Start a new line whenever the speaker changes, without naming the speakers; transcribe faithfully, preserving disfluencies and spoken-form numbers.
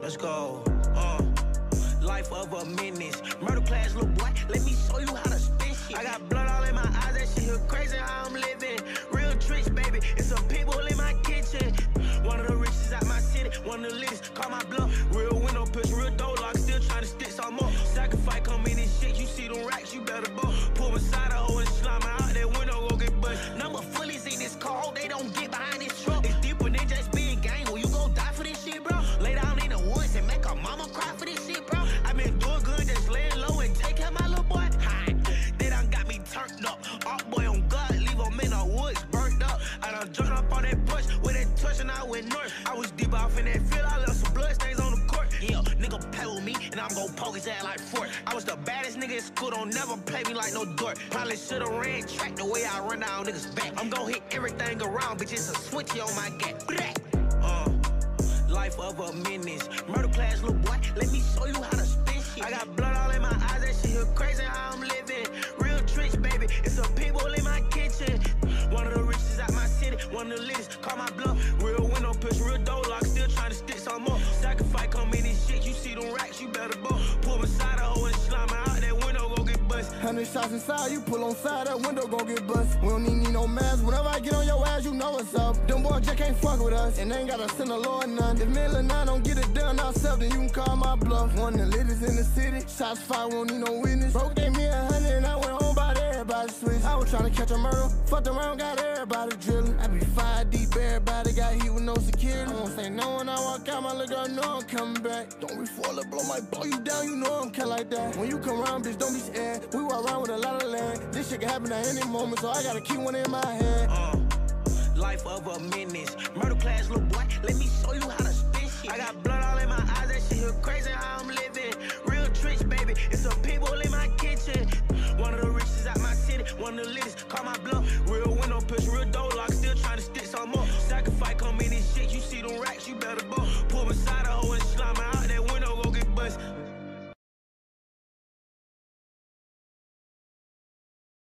Let's go. Uh, life of a menace. Murder class, little boy. Let me show you how to spin shit. I got blood all in my eyes. That shit here crazy how I'm living. Real tricks, baby. It's some people in my kitchen. One of the richest out my city. One of the latest. Call my bluff. Real window push, real door lock. Still trying to stick some more. Sacrifice come in and shit. You see them racks, you better bow. Pull beside a hole and slime out that window, go get bust. Number fullies in this car. They don't get behind this truck. It's deeper than just being gang. Will you go die for this shit, bro? Lay down in the woods and make a mama cry for this shit, bro. I been doing good, just laying low and take care of my little boy. Hi, they done got me turned up. Up boy on God, leave him in the woods, burnt up. I done jumped up on that bush with that touch and I went north. I was deep off in that field, I left some blood stains on the court. Yeah, nigga play with me and I'm gon' poke his ass like Fort. I was the baddest nigga in school, don't never play me like no dork. Probably should've ran track the way I run down niggas back. I'm gon' hit everything around, bitch, it's a switchy on my gap. Uh, life of a menace. Murder class, little boy, let me show you how to spin shit. I got blood all in my eyes, that shit here crazy how I'm living. Real tricks, baby, it's some people in my kitchen. One of the richest out my city, one of the latest. Call my bluff, real window push, real door lock. Still trying to stick some more. Sacrifice come in and shit, you see them racks, you better bow. Pull beside a hole and slime out that window, go get bust.
Hundred shots inside, you pull on side, that window gon' get bust. We don't even need no mask, whenever I get on your ass, you know what's up. Them boys just can't fuck with us, and they ain't gotta send a Lord none. If Mill and I don't get it done ourselves, then you can call my bluff. One of the latest in the city, shots fired, won't need no witness. Broke gave me a hundred and I went home by everybody switch. I was trying to catch a murder, fucked around, got everybody drilling. I be five deep, everybody got heat with no security. I won't say no when I walk out, my little girl know I'm coming back. Don't reach for a blow, might blow you down, you know I'm cut like that. When you come around, bitch, don't be scared. We walk around with a lot of land. This shit can happen at any moment, so I gotta keep one in my head.
Uh, life of a menace. Murder class, little boy, let me show you how to spin shit. I got blood all in my eyes, that shit here crazy how I'm living. Real tricks, baby, it's some people in my kitchen. One of the richest out my city, one of the latest. Call my bluff, real window push, real door lock. Still trying to stick some more. Sacrifice come in and shit, you see them racks, you better bow. Pull beside